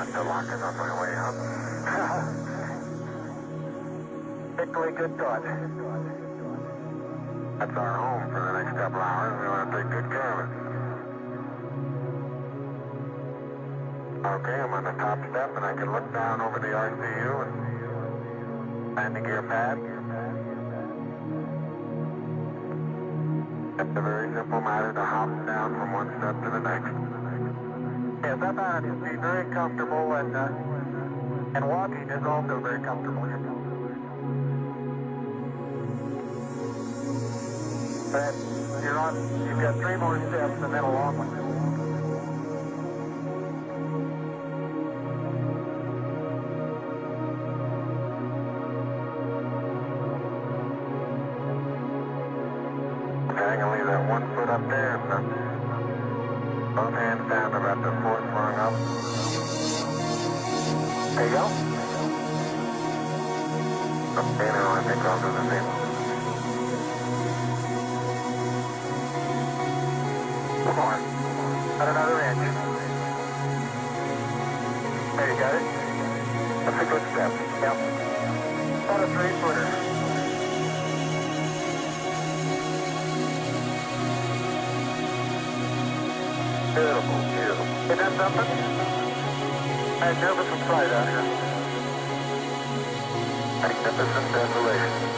not to lock it on my way up. Particularly good thought. That's our home for the next couple hours. We want to take good care of it. Okay, I'm on the top step and I can look down over the RCU and landing gear pad. It's a very simple matter to hop down from one step to the next. Yes, I found it to be very comfortable and walking is also very comfortable. But you've got 3 more steps and then a long one. Okay, I'm going to leave that 1 foot up there and both hands down about the 4th rung up. There you go. Okay, now I think I'll do the same. One more. Got another inch. There you got it. That's a good step. Yep. About a 3-footer. Beautiful, beautiful. Is that something? I'm nervous and fright out here. Magnificent desolation.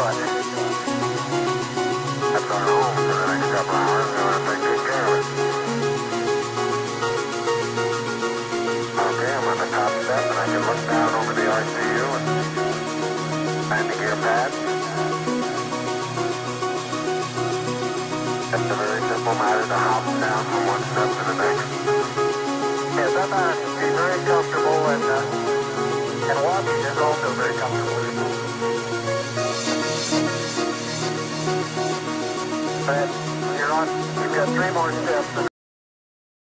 good. That's our home for the next couple hours. We want to take good care of it. Okay, I'm on the top step and I can look down over the RCU and the gear pad. It's a very simple matter to hop down from one step to the next. Yes, I found it to be very comfortable and walking is also very comfortable. But you've got 3 more steps.